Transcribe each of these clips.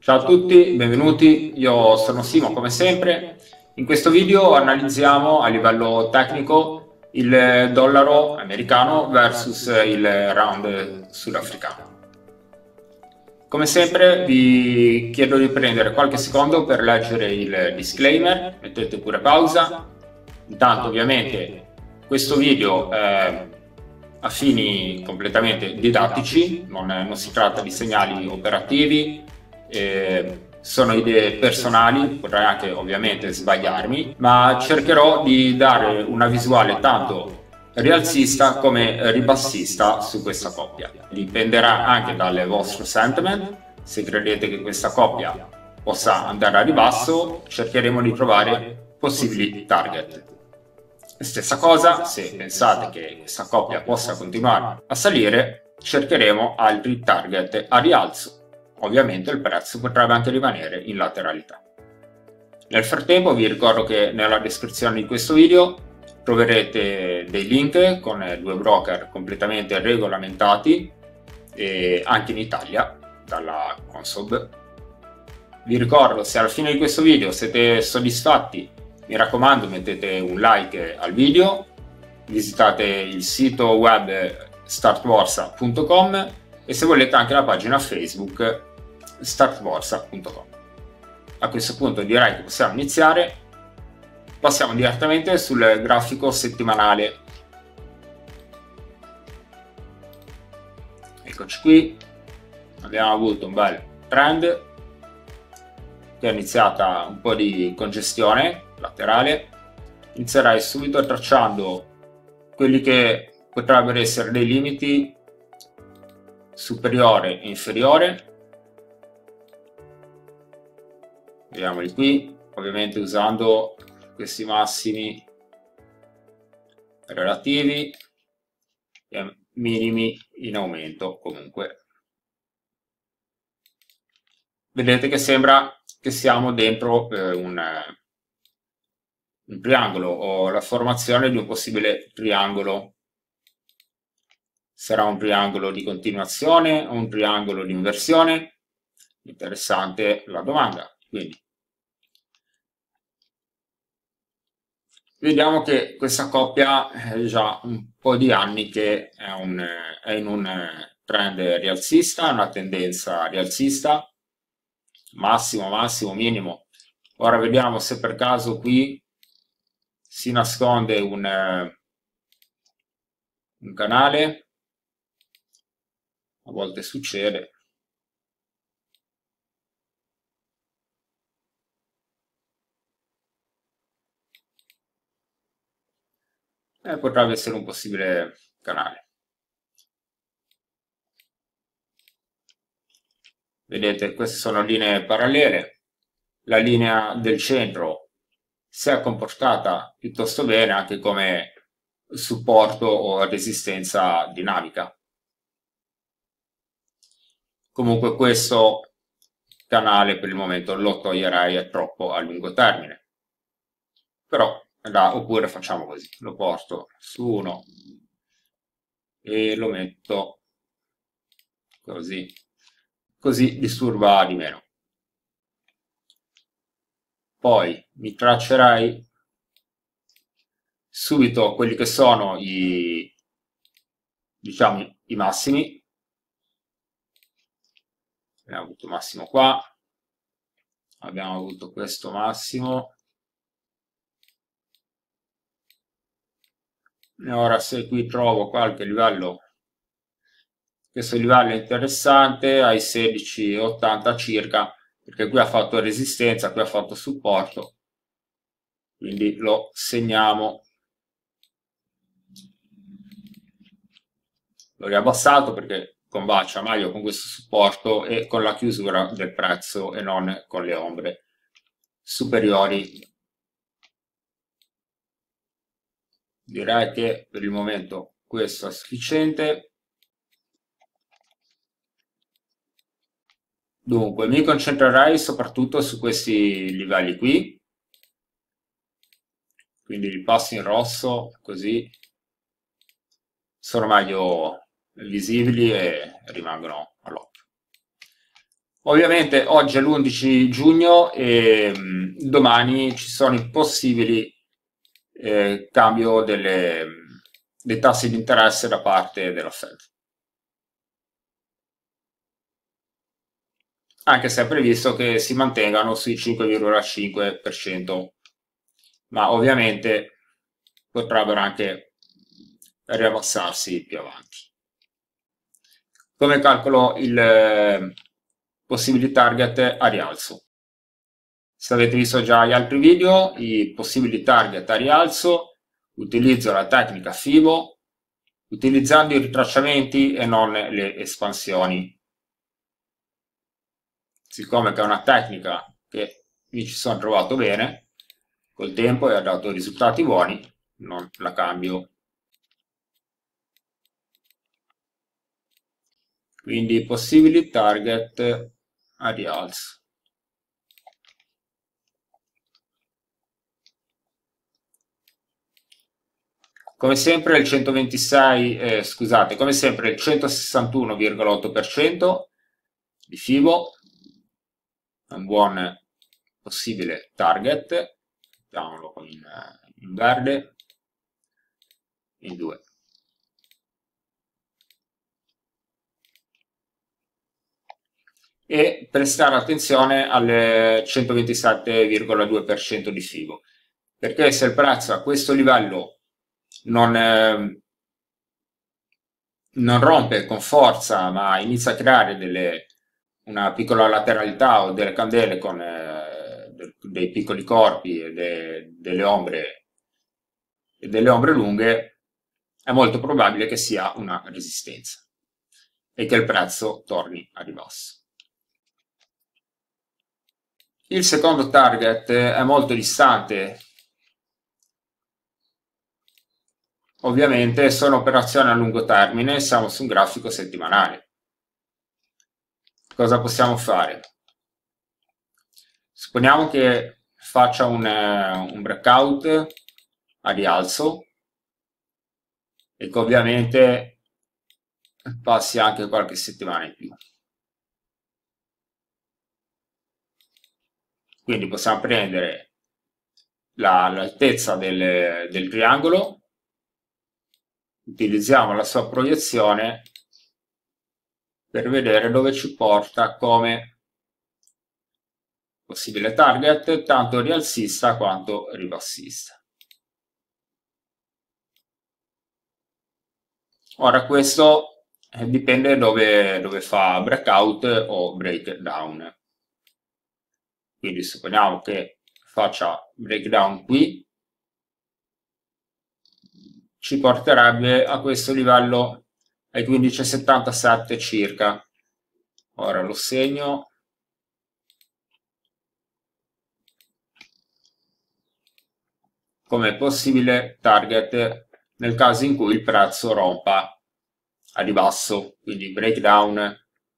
Ciao a tutti, benvenuti, io sono Simo come sempre. In questo video analizziamo a livello tecnico il dollaro americano versus il rand sudafricano. Come sempre vi chiedo di prendere qualche secondo per leggere il disclaimer, mettete pure pausa. Intanto ovviamente questo video è a fini completamente didattici, non si tratta di segnali operativi, sono idee personali, potrei anche ovviamente sbagliarmi, ma cercherò di dare una visuale tanto rialzista come ribassista su questa coppia. Dipenderà anche dal vostro sentiment. Se credete che questa coppia possa andare a ribasso, cercheremo di trovare possibili target. Stessa cosa, se pensate che questa coppia possa continuare a salire, cercheremo altri target a rialzo. Ovviamente il prezzo potrebbe anche rimanere in lateralità. Nel frattempo vi ricordo che nella descrizione di questo video troverete dei link con due broker completamente regolamentati anche in Italia dalla Consob. Vi ricordo, se alla fine di questo video siete soddisfatti, mi raccomando mettete un like al video, visitate il sito web startborsa.com e se volete anche la pagina Facebook startborsa.com. A questo punto direi che possiamo iniziare. Passiamo direttamente sul grafico settimanale. Eccoci qui, abbiamo avuto un bel trend che è iniziata un po' di congestione laterale. Inizierei subito tracciando quelli che potrebbero essere dei limiti superiore e inferiore. Vediamoli qui, ovviamente usando questi massimi relativi e minimi in aumento comunque. Vedete che sembra che siamo dentro un triangolo o la formazione di un possibile triangolo. Sarà un triangolo di continuazione o un triangolo di inversione? Interessante la domanda. Quindi vediamo che questa coppia è già un po' di anni che è in un trend rialzista, una tendenza rialzista, massimo, massimo, minimo. Ora vediamo se per caso qui si nasconde un canale, a volte succede. Potrebbe essere un possibile canale. Vedete, queste sono linee parallele. La linea del centro si è comportata piuttosto bene anche come supporto o resistenza dinamica. Comunque questo canale per il momento lo toglierei, è troppo a lungo termine. Però oppure facciamo così, lo porto su uno e lo metto così, così disturba di meno. Poi mi traccerei subito quelli che sono diciamo, i massimi. Abbiamo avuto massimo qua, abbiamo avuto questo massimo. E ora se qui trovo qualche livello, questo livello è interessante, ai 16,80 circa, perché qui ha fatto resistenza, qui ha fatto supporto, quindi lo segniamo. L'ho riabbassato perché combacia meglio con questo supporto e con la chiusura del prezzo e non con le ombre superiori. Direi che per il momento questo è sufficiente. Dunque mi concentrerei soprattutto su questi livelli qui, quindi li passo in rosso così sono meglio visibili e rimangono all'occhio. Ovviamente oggi è l'11 giugno e domani ci sono i possibili cambio dei tassi di interesse da parte della Fed. Anche se è previsto che si mantengano sui 5,5%, ma ovviamente potrebbero anche riabbassarsi più avanti. Come calcolo il possibili target a rialzo? Se avete visto già gli altri video, i possibili target a rialzo, utilizzo la tecnica FIBO utilizzando i ritracciamenti e non le espansioni. Siccome che è una tecnica che mi ci sono trovato bene, col tempo e ha dato risultati buoni, non la cambio. Quindi possibili target a rialzo. Come sempre il 126, scusate, come sempre il 161,8% di FIBO è un buon possibile target. Mettiamolo in verde, in 2. E prestare attenzione al 127,2% di FIBO, perché se il prezzo a questo livello non rompe con forza ma inizia a creare una piccola lateralità o delle candele con dei piccoli corpi e delle ombre lunghe, è molto probabile che sia una resistenza e che il prezzo torni a ribasso. Il secondo target è molto distante. Ovviamente sono operazioni a lungo termine, siamo su un grafico settimanale. Cosa possiamo fare? Supponiamo che faccia un breakout a rialzo e che ovviamente passi anche qualche settimana in più. Quindi possiamo prendere l'altezza del triangolo, utilizziamo la sua proiezione per vedere dove ci porta come possibile target, tanto rialzista quanto ribassista. Ora questo dipende dove fa breakout o breakdown. Quindi supponiamo che faccia breakdown qui, ci porterebbe a questo livello ai 15,77 circa. Ora lo segno. Come possibile target nel caso in cui il prezzo rompa a ribasso, quindi breakdown.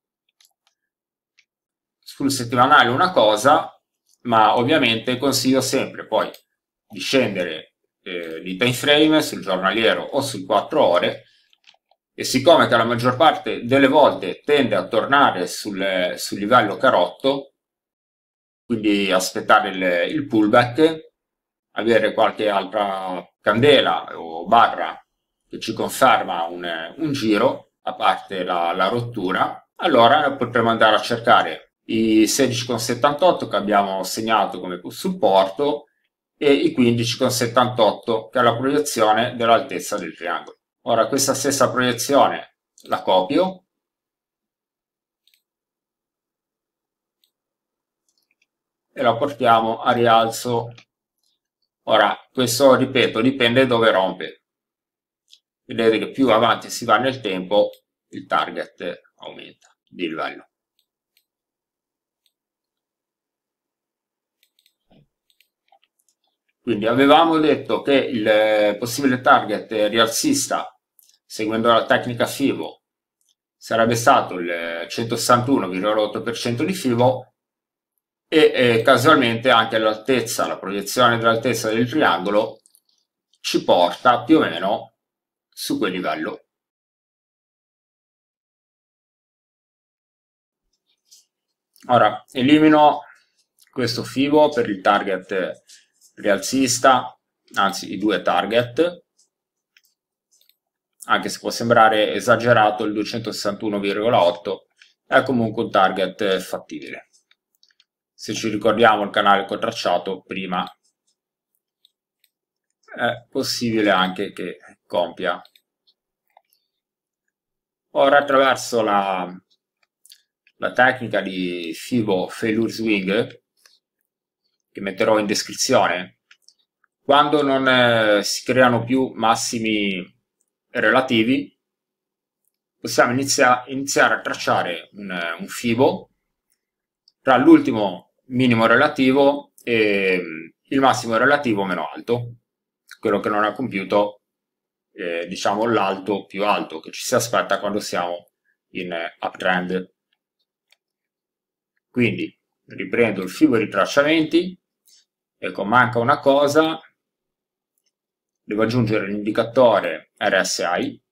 Sul settimanale una cosa, ma ovviamente consiglio sempre poi di scendere di time frame sul giornaliero o sul 4 ore, e siccome che la maggior parte delle volte tende a tornare sul livello carotto, quindi aspettare il pullback, avere qualche altra candela o barra che ci conferma un giro, a parte la rottura, allora potremo andare a cercare i 16,78 che abbiamo segnato come supporto e i 15,78 che è la proiezione dell'altezza del triangolo. Ora questa stessa proiezione la copio e la portiamo a rialzo. Ora, questo, ripeto, dipende dove rompe. Vedete che più avanti si va nel tempo, il target aumenta di livello. Quindi avevamo detto che il possibile target rialzista, seguendo la tecnica FIBO, sarebbe stato il 161,8% di FIBO e casualmente anche l'altezza, la proiezione dell'altezza del triangolo ci porta più o meno su quel livello. Ora elimino questo fibo per il target rialzista, anzi i due target, anche se può sembrare esagerato, il 261,8 è comunque un target fattibile. Se ci ricordiamo il canale che ho tracciato prima, è possibile anche che compia. Ora attraverso la tecnica di Fibo Failure Swing, che metterò in descrizione, quando non si creano più massimi relativi, possiamo iniziare a tracciare un Fibo tra l'ultimo minimo relativo e il massimo relativo meno alto, quello che non ha compiuto, diciamo, l'alto più alto che ci si aspetta quando siamo in uptrend. Quindi riprendo il Fibo ritracciamenti, ecco, manca una cosa, devo aggiungere l'indicatore RSI,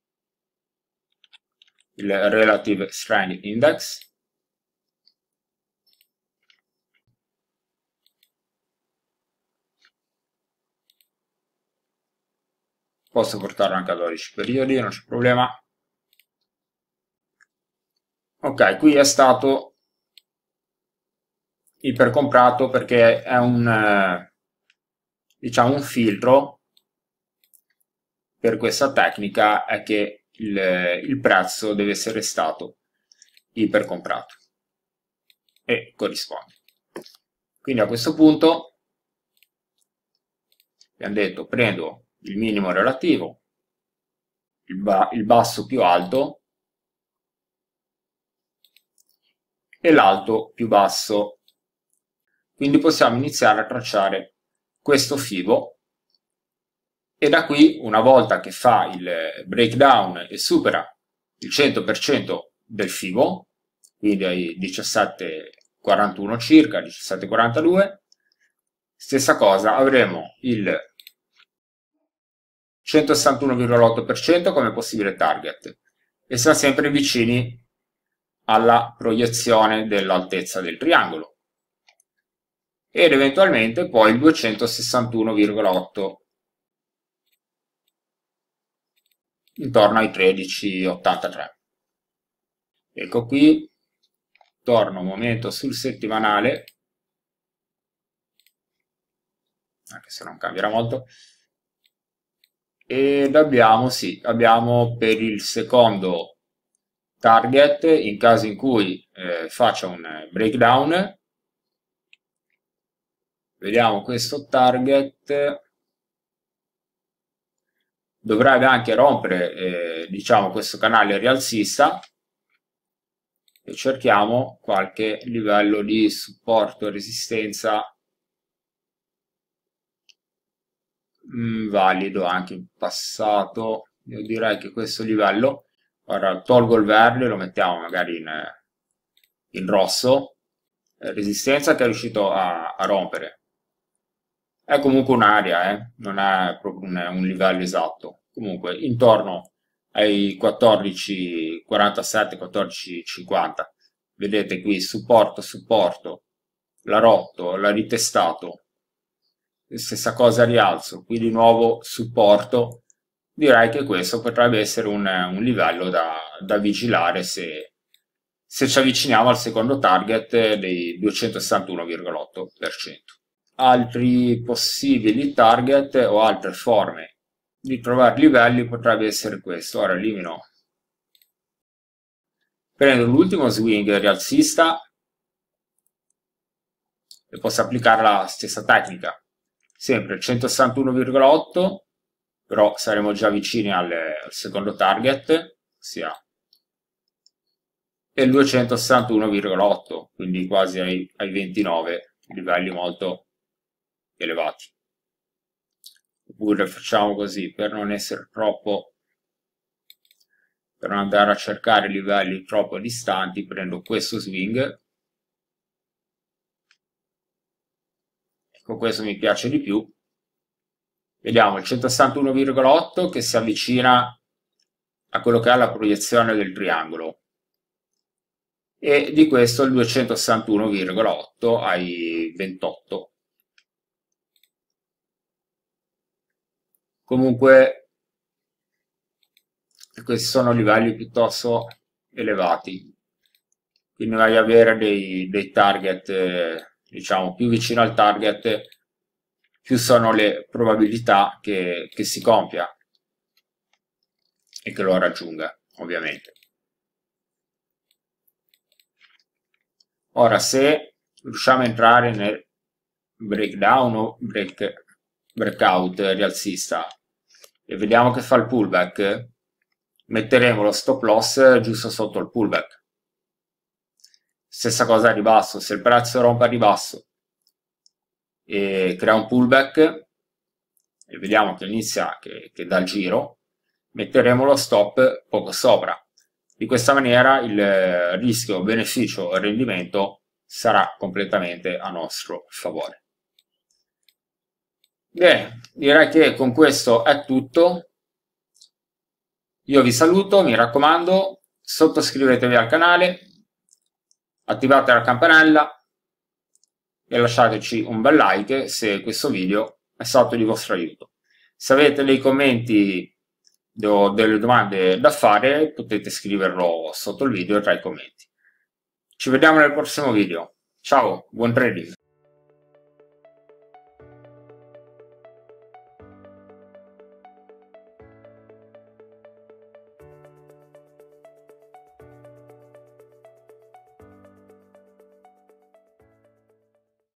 il Relative Strength Index, posso portarlo anche a 12 periodi, non c'è problema. Ok, qui è stato ipercomprato perché è diciamo un filtro per questa tecnica, è che il prezzo deve essere stato ipercomprato e corrisponde. Quindi a questo punto abbiamo detto prendo il minimo relativo, il basso più alto e l'alto più basso. Quindi possiamo iniziare a tracciare questo Fibo e da qui, una volta che fa il breakdown e supera il 100% del Fibo, quindi ai 17,41 circa, 17,42, stessa cosa, avremo il 161,8% come possibile target e siamo sempre vicini alla proiezione dell'altezza del triangolo ed eventualmente poi il 261,8 intorno ai 13,83. Ecco qui, torno un momento sul settimanale, anche se non cambierà molto, ed abbiamo, sì, abbiamo per il secondo target, in caso in cui faccia un breakdown, vediamo questo target, dovrebbe anche rompere diciamo questo canale rialzista e cerchiamo qualche livello di supporto e resistenza valido anche in passato. Io direi che questo livello, ora tolgo il verde, lo mettiamo magari in rosso, resistenza che è riuscito a rompere. È comunque un'area, non è proprio un livello esatto. Comunque intorno ai 14,47, 14,50. Vedete qui supporto, supporto, l'ha rotto, l'ha ritestato. Stessa cosa rialzo, qui di nuovo supporto. Direi che questo potrebbe essere un livello da vigilare se ci avviciniamo al secondo target dei 261,8%. Altri possibili target o altre forme di trovare livelli potrebbe essere questo. Ora elimino, prendo l'ultimo swing rialzista e posso applicare la stessa tecnica, sempre 161,8, però saremo già vicini al secondo target, ossia e il 261,8, quindi quasi ai 29, livelli molto elevati. Oppure facciamo così, per non essere troppo, per non andare a cercare livelli troppo distanti, prendo questo swing, ecco, questo mi piace di più. Vediamo il 161,8 che si avvicina a quello che è la proiezione del triangolo. e di questo il 261,8 ai 28. Comunque questi sono livelli piuttosto elevati, quindi vai a avere dei target, diciamo, più vicino al target, più sono le probabilità che si compia e che lo raggiunga, ovviamente. Ora, se riusciamo a entrare nel breakdown o breakout rialzista e vediamo che fa il pullback, metteremo lo stop loss giusto sotto il pullback. Stessa cosa a ribasso, se il prezzo rompe a ribasso e crea un pullback e vediamo che inizia, che dà il giro, metteremo lo stop poco sopra. Di questa maniera il rischio, beneficio e rendimento sarà completamente a nostro favore. Bene, direi che con questo è tutto. Io vi saluto, mi raccomando, sottoscrivetevi al canale, attivate la campanella e lasciateci un bel like se questo video è stato di vostro aiuto. Se avete dei commenti o delle domande da fare, potete scriverlo sotto il video tra i commenti. Ci vediamo nel prossimo video. Ciao, buon trading!